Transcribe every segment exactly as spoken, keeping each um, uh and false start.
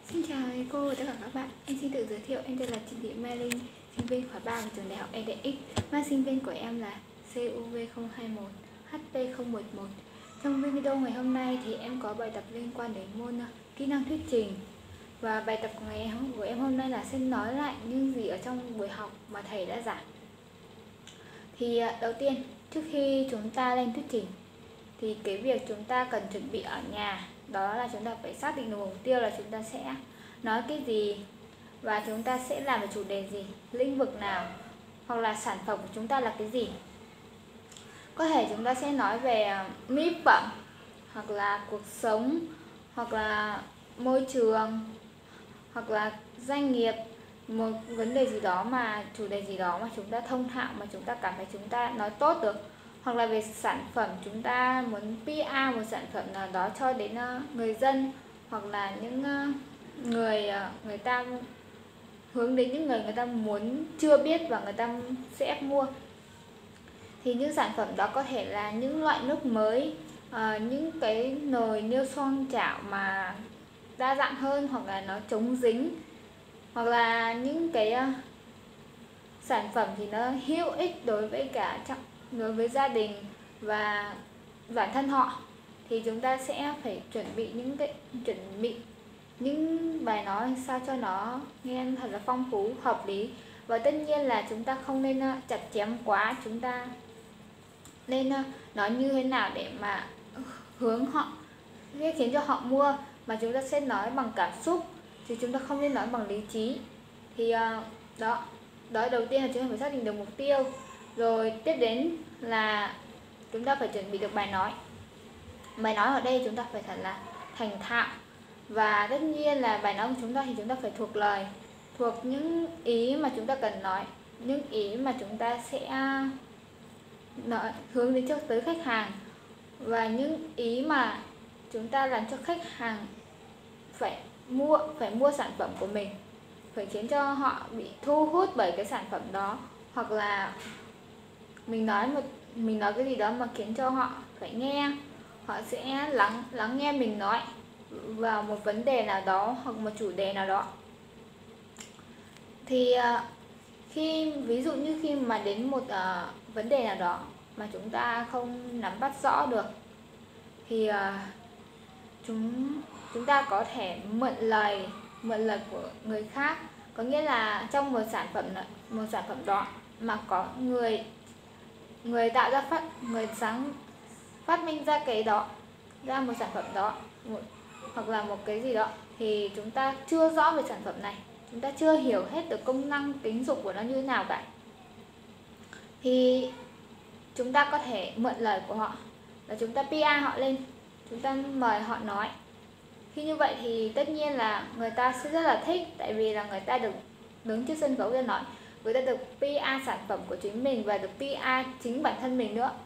Xin chào cô và tất cả các bạn. Em xin tự giới thiệu, em tên là Trịnh Thị Mai Linh, sinh viên khóa ba của trường đại học e đê ích. Mã sinh viên của em là C U V không hai một H P không một một. Trong video ngày hôm nay thì em có bài tập liên quan đến môn kỹ năng thuyết trình. Và bài tập của ngày của em hôm nay là sẽ nói lại những gì ở trong buổi học mà thầy đã giảng. Thì đầu tiên, trước khi chúng ta lên thuyết trình thì cái việc chúng ta cần chuẩn bị ở nhà đó là chúng ta phải xác định được mục tiêu là chúng ta sẽ nói cái gì và chúng ta sẽ làm về chủ đề gì, lĩnh vực nào, hoặc là sản phẩm của chúng ta là cái gì. Có thể chúng ta sẽ nói về mỹ phẩm, hoặc là cuộc sống, hoặc là môi trường, hoặc là doanh nghiệp, một vấn đề gì đó mà chủ đề gì đó mà chúng ta thông thạo, mà chúng ta cảm thấy chúng ta nói tốt được, hoặc là về sản phẩm chúng ta muốn pê e một sản phẩm nào đó cho đến người dân, hoặc là những người người ta hướng đến những người người ta muốn chưa biết và người ta sẽ mua. Thì những sản phẩm đó có thể là những loại nước mới, à, những cái nồi niêu xoong chảo mà đa dạng hơn, hoặc là nó chống dính, hoặc là những cái uh, sản phẩm thì nó hữu ích đối với cả đối với gia đình và bản thân họ. Thì chúng ta sẽ phải chuẩn bị những cái chuẩn bị những bài nói sao cho nó nghe thật là phong phú, hợp lý. Và tất nhiên là chúng ta không nên chặt chém quá, chúng ta nên nói như thế nào để mà hướng họ, để khiến cho họ mua, mà chúng ta sẽ nói bằng cảm xúc thì chúng ta không nên nói bằng lý trí. Thì đó đó đầu tiên là chúng ta phải xác định được mục tiêu, rồi tiếp đến là chúng ta phải chuẩn bị được bài nói. Bài nói ở đây chúng ta phải thật là thành thạo, và tất nhiên là bài nói của chúng ta thì chúng ta phải thuộc lời, thuộc những ý mà chúng ta cần nói, những ý mà chúng ta sẽ nói, hướng đến cho tới khách hàng, và những ý mà chúng ta làm cho khách hàng phải mua phải mua sản phẩm của mình, phải khiến cho họ bị thu hút bởi cái sản phẩm đó, hoặc là mình nói một mình nói cái gì đó mà khiến cho họ phải nghe, họ sẽ lắng lắng nghe mình nói vào một vấn đề nào đó hoặc một chủ đề nào đó. Thì khi ví dụ như khi mà đến một uh, vấn đề nào đó mà chúng ta không nắm bắt rõ được thì uh, chúng chúng ta có thể mượn lời mượn lời của người khác. Có nghĩa là trong một sản phẩm một sản phẩm đó mà có người người tạo ra phát người sáng phát minh ra cái đó ra một sản phẩm đó, một, hoặc là một cái gì đó, thì chúng ta chưa rõ về sản phẩm này, chúng ta chưa hiểu hết được công năng tính dụng của nó như thế nào cả, thì chúng ta có thể mượn lời của họ và chúng ta pê e họ lên, chúng ta mời họ nói. Khi như vậy thì tất nhiên là người ta sẽ rất là thích, tại vì là người ta được đứng trước sân khấu để nói, người ta được pê e sản phẩm của chính mình và được pê e chính bản thân mình nữa.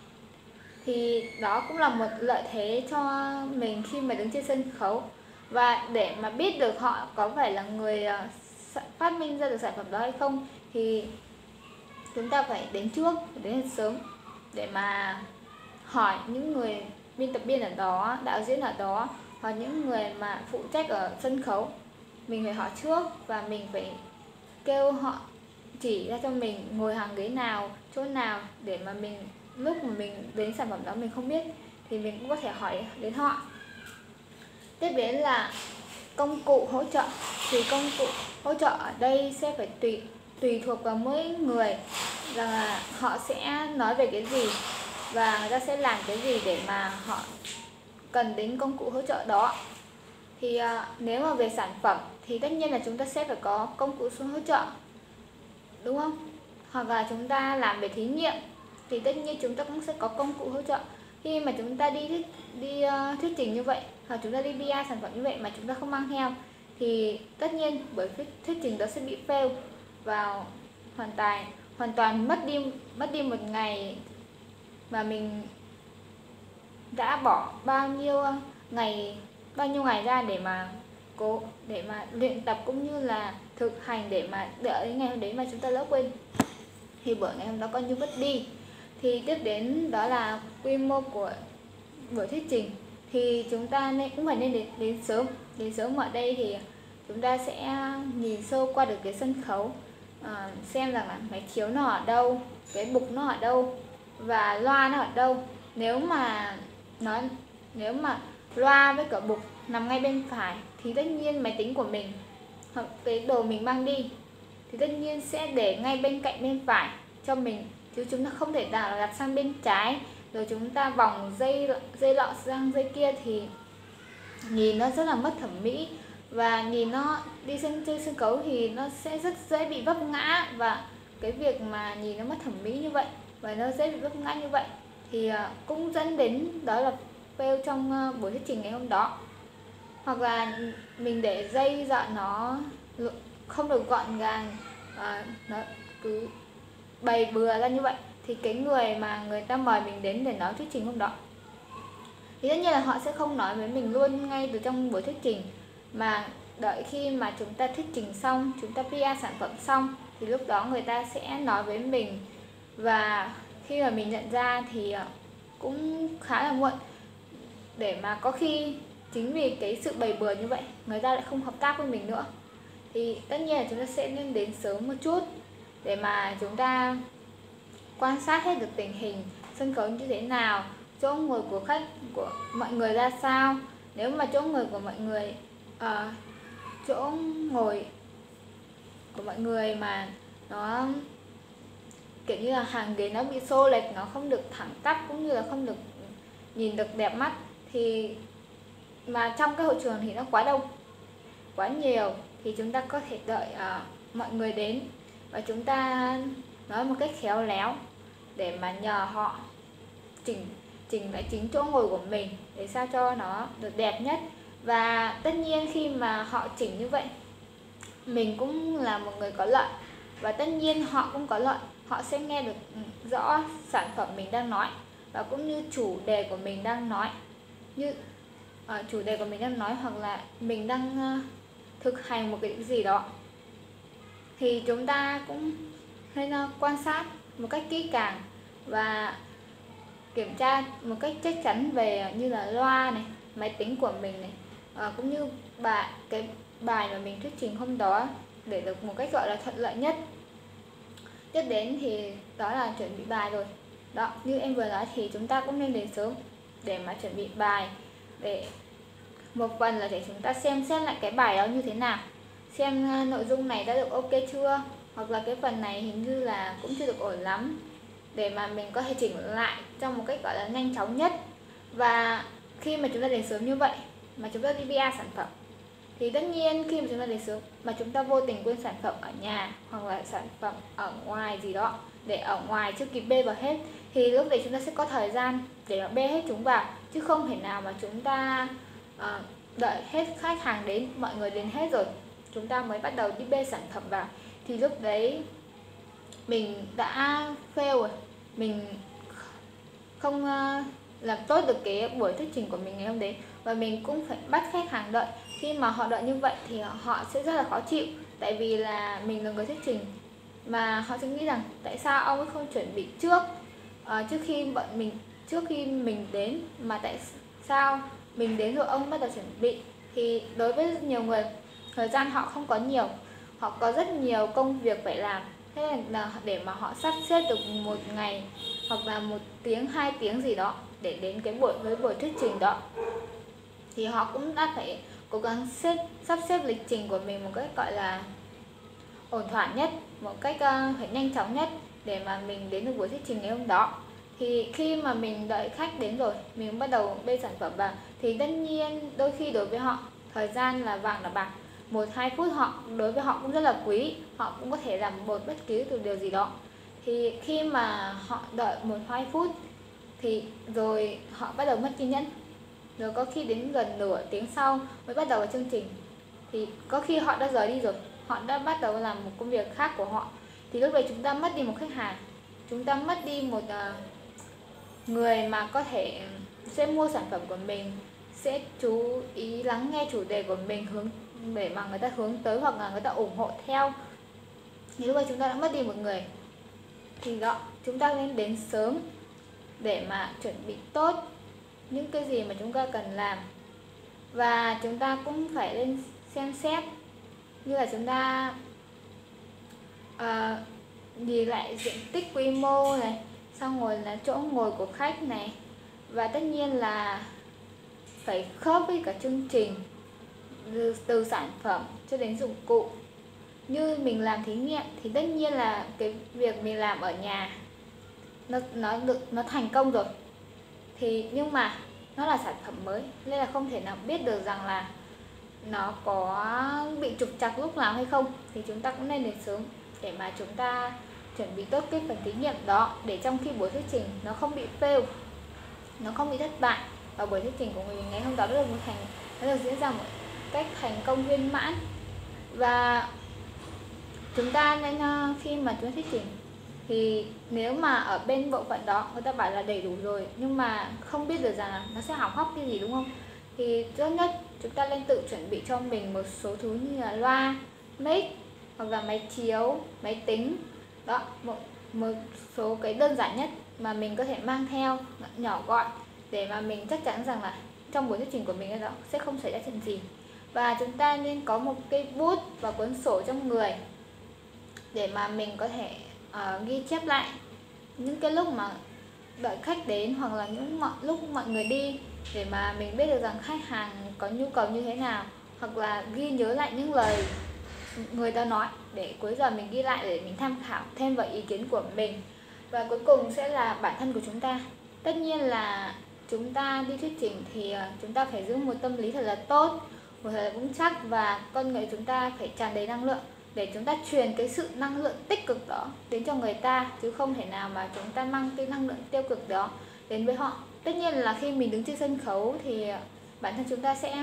Thì đó cũng là một lợi thế cho mình khi mà đứng trên sân khấu. Và để mà biết được họ có phải là người phát minh ra được sản phẩm đó hay không thì chúng ta phải đến trước, phải đến sớm để mà hỏi những người biên tập viên ở đó, đạo diễn ở đó, hoặc những người mà phụ trách ở sân khấu. Mình phải hỏi trước và mình phải kêu họ chỉ ra cho mình ngồi hàng ghế nào, chỗ nào, để mà mình lúc mà mình đến sản phẩm đó mình không biết thì mình cũng có thể hỏi đến họ. Tiếp đến là công cụ hỗ trợ. Thì công cụ hỗ trợ ở đây sẽ phải tùy tùy thuộc vào mỗi người là họ sẽ nói về cái gì và người ta sẽ làm cái gì để mà họ cần đến công cụ hỗ trợ đó. Thì uh, nếu mà về sản phẩm thì tất nhiên là chúng ta sẽ phải có công cụ hỗ trợ, đúng không? Hoặc là chúng ta làm về thí nghiệm thì tất nhiên chúng ta cũng sẽ có công cụ hỗ trợ. Khi mà chúng ta đi đi uh, thuyết trình như vậy, hoặc chúng ta đi pê e sản phẩm như vậy mà chúng ta không mang theo thì tất nhiên bởi thuyết, thuyết trình đó sẽ bị fail và hoàn toàn hoàn toàn mất đi mất đi một ngày mà mình đã bỏ bao nhiêu ngày bao nhiêu ngày ra để mà cố để mà luyện tập cũng như là thực hành, để mà đợi đến ngày hôm đấy mà chúng ta lỡ quên thì buổi ngày hôm đó coi như mất đi. Thì tiếp đến đó là quy mô của buổi thuyết trình. thì chúng ta nên cũng phải nên đến, đến sớm. Đến sớm ở đây thì chúng ta sẽ nhìn sơ qua được cái sân khấu, à, xem rằng là máy chiếu nó ở đâu, cái bục nó ở đâu và loa nó ở đâu. Nếu mà nó nếu mà loa với cả bục nằm ngay bên phải thì tất nhiên máy tính của mình hoặc cái đồ mình mang đi thì tất nhiên sẽ để ngay bên cạnh bên phải cho mình, chứ chúng ta không thể nào đặt sang bên trái rồi chúng ta vòng dây dây lọ sang dây kia thì nhìn nó rất là mất thẩm mỹ, và nhìn nó đi sân chơi sân khấu thì nó sẽ rất dễ bị vấp ngã. Và cái việc mà nhìn nó mất thẩm mỹ như vậy và nó dễ bị vấp ngã như vậy thì cũng dẫn đến đó là fail trong buổi thuyết trình ngày hôm đó. Hoặc là mình để dây dọn nó không được gọn gàng, à, nó cứ bày bừa ra như vậy thì cái người mà người ta mời mình đến để nói thuyết trình hôm đó thì tất nhiên là họ sẽ không nói với mình luôn ngay từ trong buổi thuyết trình, mà đợi khi mà chúng ta thuyết trình xong, chúng ta pê e sản phẩm xong thì lúc đó người ta sẽ nói với mình. Và khi mà mình nhận ra thì cũng khá là muộn, để mà có khi chính vì cái sự bày bừa như vậy người ta lại không hợp tác với mình nữa. Thì tất nhiên là chúng ta sẽ nên đến sớm một chút để mà chúng ta quan sát hết được tình hình sân khấu như thế nào, chỗ ngồi của khách của mọi người ra sao. Nếu mà chỗ ngồi của mọi người uh, chỗ ngồi của mọi người mà nó kiểu như là hàng ghế nó bị xô lệch, nó không được thẳng tắp cũng như là không được nhìn được đẹp mắt, thì mà trong cái hội trường thì nó quá đông quá nhiều thì chúng ta có thể đợi uh, mọi người đến và chúng ta nói một cách khéo léo để mà nhờ họ chỉnh chỉnh lại chính chỗ ngồi của mình để sao cho nó được đẹp nhất. Và tất nhiên khi mà họ chỉnh như vậy mình cũng là một người có lợi, và tất nhiên họ cũng có lợi, họ sẽ nghe được rõ sản phẩm mình đang nói và cũng như chủ đề của mình đang nói, như uh, chủ đề của mình đang nói hoặc là mình đang uh, thực hành một cái gì đó, thì chúng ta cũng nên uh, quan sát một cách kỹ càng và kiểm tra một cách chắc chắn về như là loa này, máy tính của mình này, à, cũng như bài cái bài mà mình thuyết trình hôm đó để được một cách gọi là thuận lợi nhất. Tiếp đến thì đó là chuẩn bị bài rồi. Đó, như em vừa nói thì chúng ta cũng nên đến sớm để mà chuẩn bị bài, để một phần là để chúng ta xem xét lại cái bài đó như thế nào, xem uh, nội dung này đã được ok chưa, hoặc là cái phần này hình như là cũng chưa được ổn lắm, để mà mình có thể chỉnh lại trong một cách gọi là nhanh chóng nhất. Và khi mà chúng ta đến sớm như vậy mà chúng ta đi pê e sản phẩm thì tất nhiên khi mà chúng ta đến sớm mà chúng ta vô tình quên sản phẩm ở nhà hoặc là sản phẩm ở ngoài gì đó để ở ngoài chưa kịp bê vào hết, thì lúc đấy chúng ta sẽ có thời gian để mà bê hết chúng vào, chứ không thể nào mà chúng ta uh, đợi hết khách hàng đến, mọi người đến hết rồi chúng ta mới bắt đầu đi bê sản phẩm vào, thì lúc đấy mình đã fail rồi, mình không uh, làm tốt được cái buổi thuyết trình của mình ngày hôm đấy. Và mình cũng phải bắt khách hàng đợi. Khi mà họ đợi như vậy thì họ sẽ rất là khó chịu, tại vì là mình là người thuyết trình mà họ sẽ nghĩ rằng tại sao ông ấy không chuẩn bị trước uh, trước khi bọn mình trước khi mình đến, mà tại sao mình đến rồi ông bắt đầu chuẩn bị. Thì đối với nhiều người thời gian họ không có nhiều, họ có rất nhiều công việc phải làm, thế là để mà họ sắp xếp được một ngày hoặc là một tiếng hai tiếng gì đó để đến cái buổi với buổi thuyết trình đó, thì họ cũng đã phải cố gắng xếp, sắp xếp lịch trình của mình một cách gọi là ổn thỏa nhất, một cách uh, phải nhanh chóng nhất để mà mình đến được buổi thuyết trình ngày hôm đó. Thì khi mà mình đợi khách đến rồi, mình bắt đầu bê sản phẩm vào, thì tất nhiên đôi khi đối với họ thời gian là vàng là bạc, một hai phút họ đối với họ cũng rất là quý, họ cũng có thể làm một bất cứ từ điều gì đó. Thì khi mà họ đợi một hai phút thì rồi họ bắt đầu mất kiên nhẫn, rồi có khi đến gần nửa tiếng sau mới bắt đầu vào chương trình, thì có khi họ đã rời đi rồi, họ đã bắt đầu làm một công việc khác của họ, thì lúc đấy chúng ta mất đi một khách hàng, chúng ta mất đi một uh, người mà có thể sẽ mua sản phẩm của mình, sẽ chú ý lắng nghe chủ đề của mình, hướng để mà người ta hướng tới hoặc là người ta ủng hộ theo, thì lúc đấy chúng ta đã mất đi một người. Thì đó, chúng ta nên đến sớm để mà chuẩn bị tốt những cái gì mà chúng ta cần làm. Và chúng ta cũng phải lên xem xét như là chúng ta uh, nhìn lại diện tích quy mô này, xong rồi là chỗ ngồi của khách này, và tất nhiên là phải khớp với cả chương trình từ, từ sản phẩm cho đến dụng cụ. Như mình làm thí nghiệm thì tất nhiên là cái việc mình làm ở nhà nó nó được nó thành công rồi, thì nhưng mà nó là sản phẩm mới nên là không thể nào biết được rằng là nó có bị trục trặc lúc nào hay không. Thì chúng ta cũng nên đến sớm để mà chúng ta chuẩn bị tốt cái phần thí nghiệm đó, để trong khi buổi thuyết trình nó không bị fail, nó không bị thất bại, và buổi thuyết trình của mình ngày hôm đó nó được thành nó được diễn ra một cách thành công viên mãn. Và chúng ta nên khi mà chúng ta thuyết trình thì nếu mà ở bên bộ phận đó người ta bảo là đầy đủ rồi, nhưng mà không biết được rằng là nó sẽ hỏng hóc cái gì, đúng không? Thì tốt nhất chúng ta nên tự chuẩn bị cho mình một số thứ như là loa, mic, hoặc là máy chiếu, máy tính. Đó, một, một số cái đơn giản nhất mà mình có thể mang theo, nhỏ gọn, để mà mình chắc chắn rằng là trong buổi thuyết trình của mình đó sẽ không xảy ra chuyện gì. Và chúng ta nên có một cây bút và cuốn sổ trong người để mà mình có thể uh, ghi chép lại những cái lúc mà đợi khách đến, hoặc là những mọi, lúc mọi người đi, để mà mình biết được rằng khách hàng có nhu cầu như thế nào, hoặc là ghi nhớ lại những lời người ta nói để cuối giờ mình ghi lại để mình tham khảo thêm vào ý kiến của mình. Và cuối cùng sẽ là bản thân của chúng ta. Tất nhiên là chúng ta đi thuyết trình thì chúng ta phải giữ một tâm lý thật là tốt, một thật là vững chắc, và con người chúng ta phải tràn đầy năng lượng để chúng ta truyền cái sự năng lượng tích cực đó đến cho người ta, chứ không thể nào mà chúng ta mang cái năng lượng tiêu cực đó đến với họ. Tất nhiên là khi mình đứng trên sân khấu thì bản thân chúng ta sẽ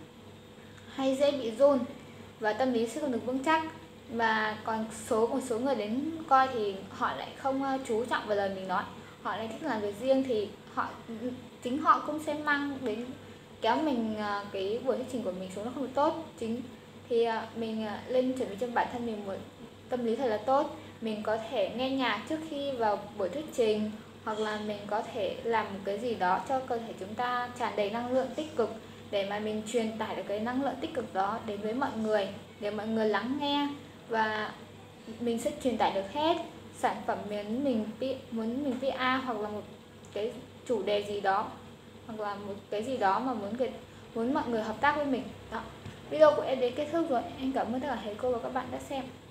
hay dễ bị run và tâm lý sẽ không được vững chắc. Và còn số một số người đến coi thì họ lại không chú trọng vào lời mình nói, họ lại thích làm việc riêng, thì họ chính họ cũng sẽ mang đến kéo mình cái buổi thuyết trình của mình xuống nó không được tốt. Chính thì mình lên chuẩn bị cho bản thân mình một tâm lý thật là tốt. Mình có thể nghe nhạc trước khi vào buổi thuyết trình, hoặc là mình có thể làm một cái gì đó cho cơ thể chúng ta tràn đầy năng lượng tích cực, để mà mình truyền tải được cái năng lượng tích cực đó đến với mọi người, để mọi người lắng nghe, và mình sẽ truyền tải được hết sản phẩm mình mình muốn mình pê e hoặc là một cái chủ đề gì đó, hoặc là một cái gì đó mà muốn muốn mọi người hợp tác với mình đó. Video của em đến kết thúc rồi. Em cảm ơn tất cả thầy cô và các bạn đã xem.